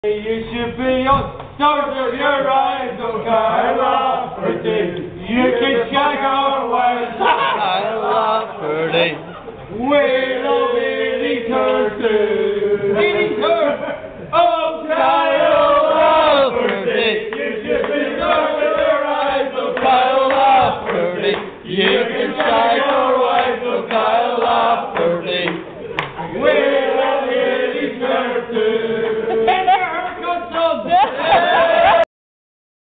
You should be on stars of your eyes, oh Lafferty. You can shag our wives, Lafferty. We'll be returning.